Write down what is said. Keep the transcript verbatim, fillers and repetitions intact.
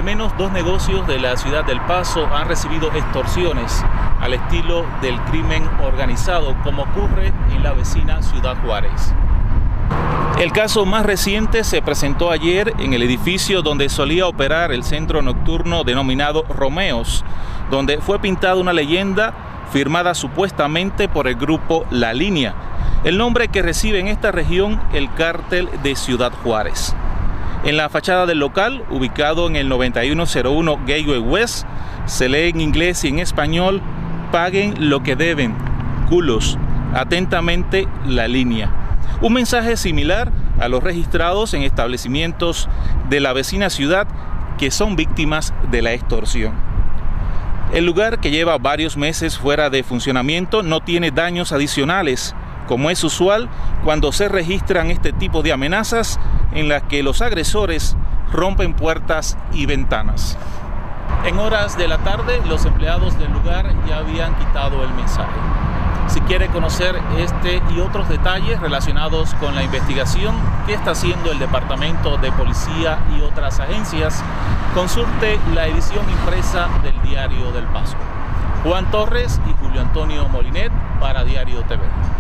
menos dos negocios de la ciudad del Paso han recibido extorsiones al estilo del crimen organizado, como ocurre en la vecina Ciudad Juárez. El caso más reciente se presentó ayer en el edificio donde solía operar el centro nocturno denominado Romeos, donde fue pintada una leyenda firmada supuestamente por el grupo La Línea, el nombre que recibe en esta región el cártel de Ciudad Juárez. En la fachada del local, ubicado en el noventa y uno cero uno Gateway West, se lee en inglés y en español: paguen lo que deben, culos, atentamente La Línea. Un mensaje similar a los registrados en establecimientos de la vecina ciudad que son víctimas de la extorsión. El lugar, que lleva varios meses fuera de funcionamiento, no tiene daños adicionales, como es usual cuando se registran este tipo de amenazas en las que los agresores rompen puertas y ventanas. En horas de la tarde, los empleados del lugar ya habían quitado el mensaje. Si quiere conocer este y otros detalles relacionados con la investigación que está haciendo el Departamento de Policía y otras agencias, consulte la edición impresa del Diario del Paso. Juan Torres y Julio Antonio Molinet para Diario T V.